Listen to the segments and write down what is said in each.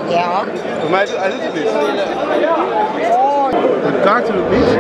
Ja. Maar hij doet het niet. Oh. De kaart doet het niet.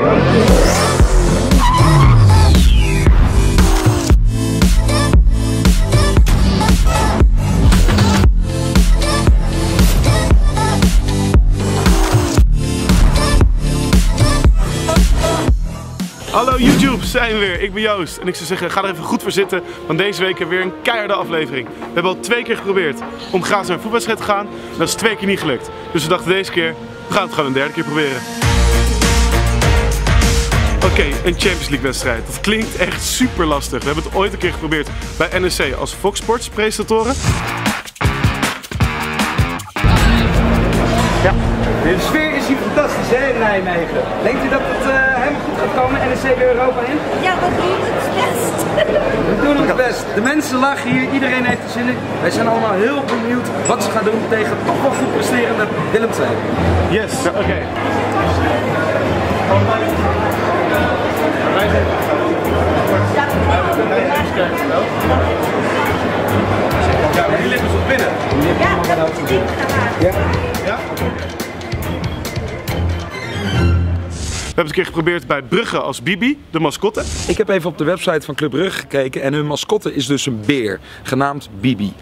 Hallo YouTube, zijn we weer. Ik ben Joost en ik zou zeggen, ga er even goed voor zitten, want deze week hebben we weer een keiharde aflevering. We hebben al 2 keer geprobeerd om gratis naar een voetbalwedstrijd te gaan en dat is 2 keer niet gelukt. Dus we dachten deze keer, we gaan het gewoon een 3e keer proberen. Oké, een Champions League wedstrijd. Dat klinkt echt super lastig. We hebben het ooit een keer geprobeerd bij NEC als Fox Sports presentatoren. Ja. De sfeer is hier fantastisch, hè, in Nijmegen. Denkt u dat het helemaal goed gaat komen, NEC de Europa in? Ja, we doen het best. We doen het best. De mensen lachen hier, iedereen heeft er zin in. Wij zijn allemaal heel benieuwd wat ze gaan doen tegen toch wel goed presterende Willem II. Yes, oké. Ja, maar die liggen zo binnen. Ja, dat is niet gemaakt. Ja? Ja? We hebben het een keer geprobeerd bij Brugge als Bibi, de mascotte. Ik heb even op de website van Club Brugge gekeken en hun mascotte is dus een beer, genaamd Bibi.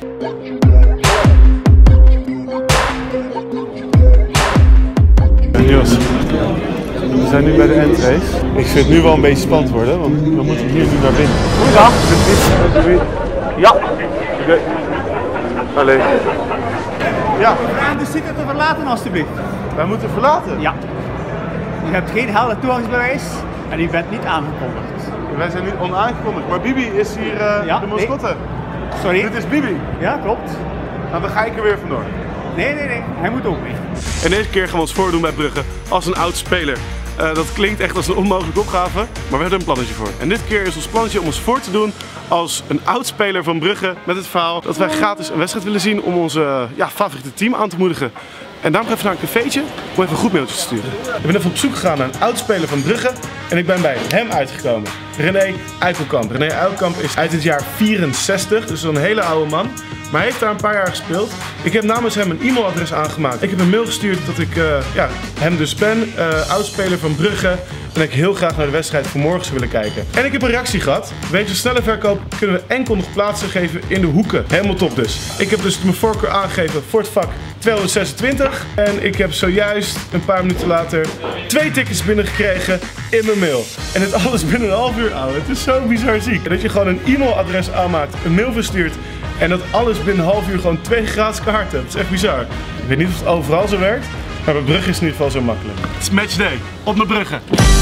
Niels, we zijn nu bij de endrace. Ik vind het nu wel een beetje spannend worden, want we moeten hier nu naar binnen. Goeiedag. Ja. Oké. Allee. Ja. De site te verlaten alstublieft. Wij moeten verlaten. Ja. U hebt geen helder toegangsbewijs en u bent niet aangekondigd. Wij zijn nu onaangekondigd, maar Bibi is hier Ja, de mascotte. Sorry? Dit is Bibi. Ja, klopt. Nou, dan ga ik er weer vandoor. Nee, hij moet ook mee. En deze keer gaan we ons voordoen bij Brugge als een oud speler. Dat klinkt echt als een onmogelijke opgave, maar we hebben er een plannetje voor. En dit keer is ons plannetje om ons voor te doen als een oud speler van Brugge met het verhaal dat wij gratis een wedstrijd willen zien om onze favoriete team aan te moedigen. En daarom ga ik even naar een cafeetje om even een goed mailtje te sturen. Ik ben even op zoek gegaan naar een oud speler van Brugge en ik ben bij hem uitgekomen. René Eikelkamp. René Eikelkamp is uit het jaar 64, dus een hele oude man. Maar hij heeft daar een paar jaar gespeeld. Ik heb namens hem een e-mailadres aangemaakt. Ik heb een mail gestuurd dat ik hem dus ben, oudspeler van Brugge. En dat ik heel graag naar de wedstrijd van morgen zou willen kijken. En ik heb een reactie gehad. Wegens snelle verkoop kunnen we enkel nog plaatsen geven in de hoeken. Helemaal top dus. Ik heb dus mijn voorkeur aangegeven voor het vak 226. En ik heb zojuist, een paar minuten later, 2 tickets binnengekregen in mijn mail. En dit alles binnen een half uur, ouwe. Het is zo bizar ziek. Dat je gewoon een e-mailadres aanmaakt, een mail verstuurt. En dat alles binnen een half uur gewoon 2 gratis kaarten. Dat is echt bizar. Ik weet niet of het overal zo werkt, maar bij Brugge is het in ieder geval zo makkelijk. Het is matchday. Op naar Brugge.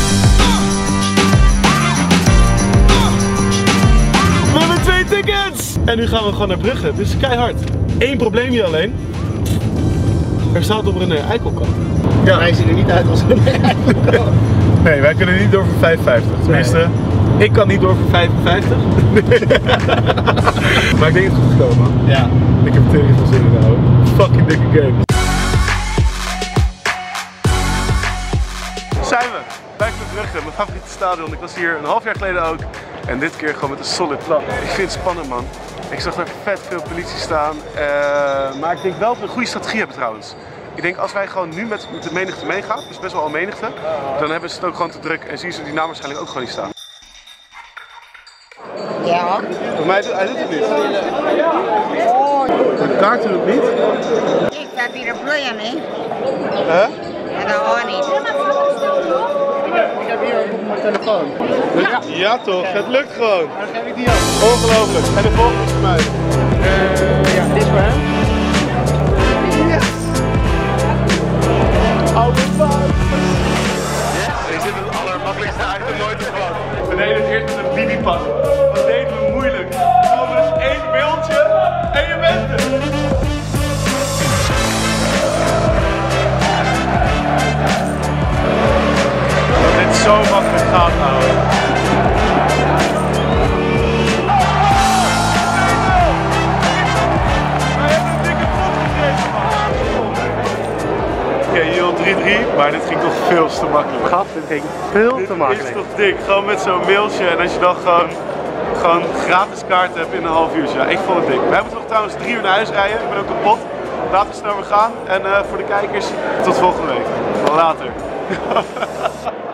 We hebben 2 tickets! En nu gaan we gewoon naar Brugge. Het is keihard. 1 probleempje alleen. Er staat op René Eikelkamp. Ja. Wij zien er niet uit als een Eikelkamp. Nee, wij kunnen niet door voor 55. Tenminste, ik kan niet door voor 55. Maar ik denk het goed gekomen, man. Ja. Ik heb tegen veel zin in de houden. Fucking dikke game. Zijn we bij Club Brugge, mijn favoriete stadion. Ik was hier een half jaar geleden ook. En dit keer gewoon met een solid plan. Ik vind het spannend, man. Ik zag daar vet veel politie staan. Maar ik denk wel dat we een goede strategie hebben trouwens. Ik denk als wij gewoon nu met de menigte meegaan, dus best wel al menigte, dan hebben ze het ook gewoon te druk en zien ze die naam waarschijnlijk ook gewoon niet staan. Ja. Maar hij doet het niet. Oh, De kaart doet het niet. ik heb hier een probleem mee. Hè? En dat hoor niet. Ik heb hier ook op mijn telefoon. Ja toch, het lukt gewoon. Dan geef ik die ook. Ongelooflijk. En de volgende is voor mij. Ja, dit is voor hem. Yes! Oude fout! Dit is het allermakkelijkste item nooit gehad. We deden het eerst met een Bibi-pas. Wat deden we moeilijk? Gewoon dus 1 beeldje en je bent er! Dat dit zo makkelijk gaat, ouwe. Oké, hier al 3-3, maar dit ging toch veel te makkelijk. Gaf, dit ging veel te makkelijk. Dit is toch dik, gewoon met zo'n mailtje en als je dan gewoon gratis kaarten hebt in een half uur. Ja, ik vond het dik. Wij moeten nog trouwens 3 uur naar huis rijden, ik ben ook kapot. Laten we snel weer gaan. En voor de kijkers, tot volgende week. Later.